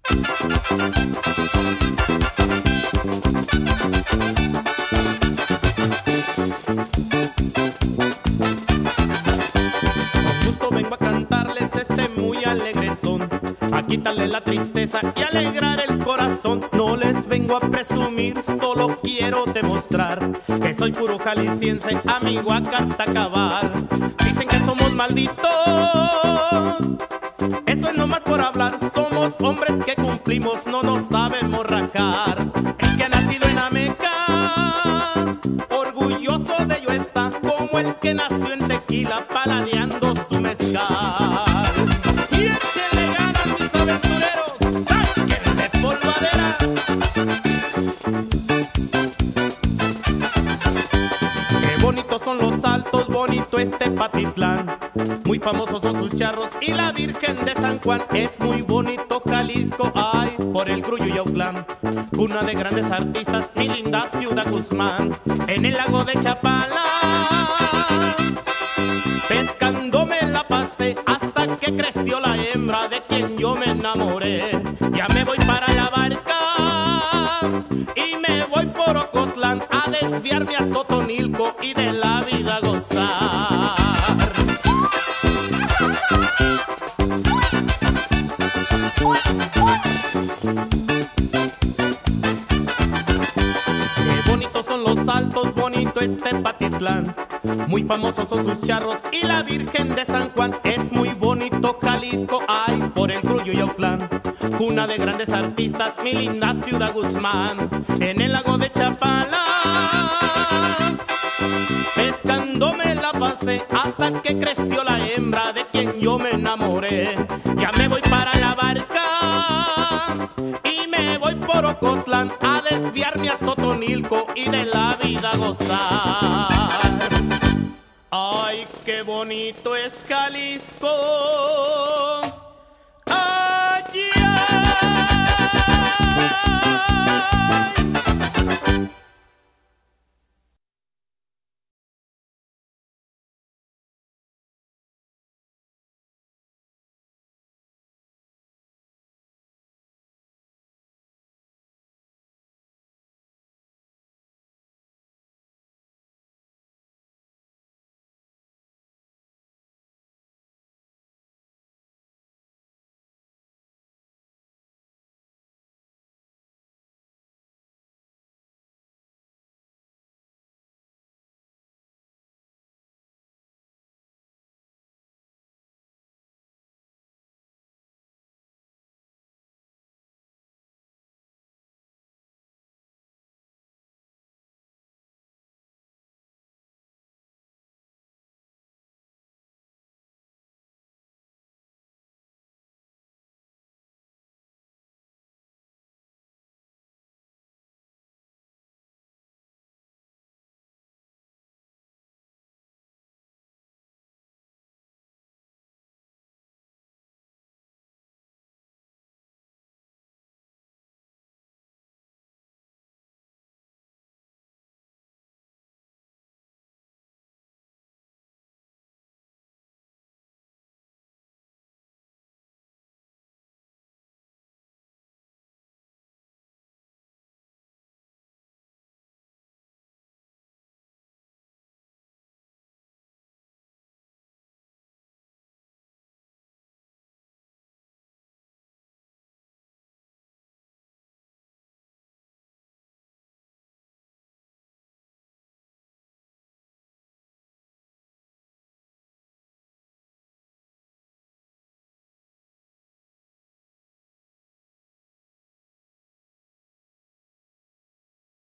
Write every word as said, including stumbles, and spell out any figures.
Con gusto vengo a cantarles este muy alegre son, a quitarle la tristeza y alegrar el corazón. No les vengo a presumir, solo quiero demostrar que soy puro jalisciense, amigo a carta cabal. Dicen que somos malditos, eso es nomás por hablar. Somos hombres que cumplimos, no nos sabemos rajar. El que ha nacido en Ameca, orgulloso de ello está, como el que nació en Tequila, paladeando su mezcal. Y échenle ganas, mis aventureros, sáquenle polvadera. Qué bonitos son los Altos, bonito este Patitlán. Muy famosos son sus charros y la Virgen de San Juan. Es muy bonito Jalisco, ay, por el Grullo y Autlán, cuna de grandes artistas, mi linda ciudad Guzmán. En el lago de Chapala, pescando me la pasé hasta que creció la hembra de quien yo me enamoré. Ya me voy para la barca y me voy por Ocotlán a desviarme a Totonilco y de la vida gozar. Qué bonitos son los Altos, bonito este Patitlán. Muy famosos son sus charros y la Virgen de San Juan. Es muy bonito Jalisco, ay, por el Grullo y Autlán, cuna de grandes artistas, mi linda ciudad Guzmán. En el lago de Chapala, pescando me la pasé hasta que creció la hembra de quien yo me enamoré. Ya me voy para la barca y me voy por Ocotlán a desviarme a Totonilco y de la vida gozar. Ay, qué bonito es Jalisco.